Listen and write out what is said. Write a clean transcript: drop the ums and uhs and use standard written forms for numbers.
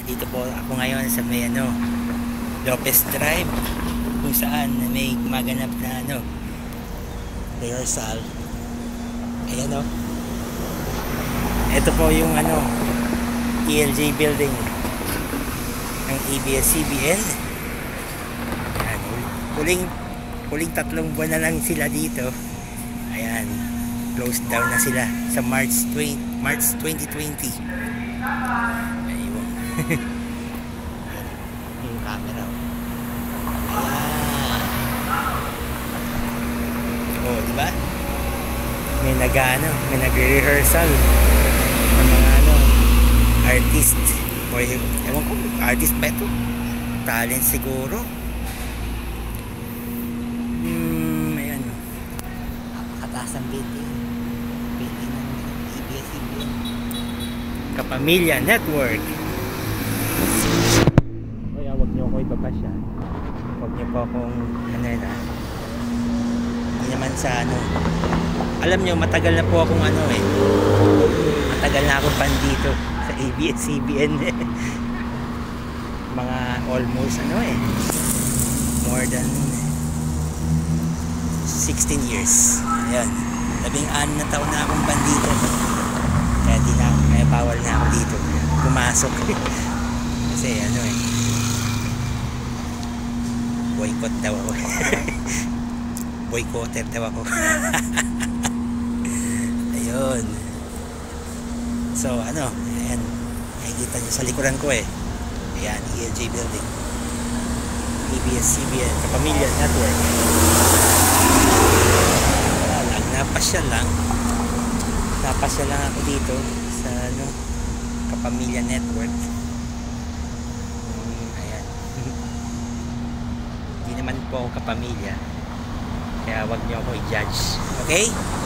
Dito po ako ngayon sa may Lopez Drive, kung saan may maganap na rehearsal. Ayan ito po yung ELJ building ng ABS-CBN. Ayan, huling 3 buwan na lang sila dito. Ayan, closed down na sila sa March 2020. Ayun. Yung camera. Ayan. Oh, diba? May nagre-rehearsal ng mga artist. O ewan ko, artist ba ito? Talent siguro. Ayan. Napakataas ang building ng ABS-CBN. Kapamilya Network. Kaya wag niyo ako ibabasya. Wag niyo po akong hindi naman sa alam niyo, matagal na po akong matagal na akong pandito sa ABS-CBN. Mga almost more than 16 years. Ayan, 16 na taon na akong pandito. Kaya bawal na ako dito pumasok. Kasi boycott daw ako. Boycotter daw ako. Ayun. So ayan, nakikita nyo sa likuran ko ayan, ELJ building, ABS-CBN, Kapamilya Network. Wala lang, napasyal lang ako dito sa Kapamilya Network. Ayan. Hindi naman po ako kapamilya, kaya wag nyo ako i-judge, okay?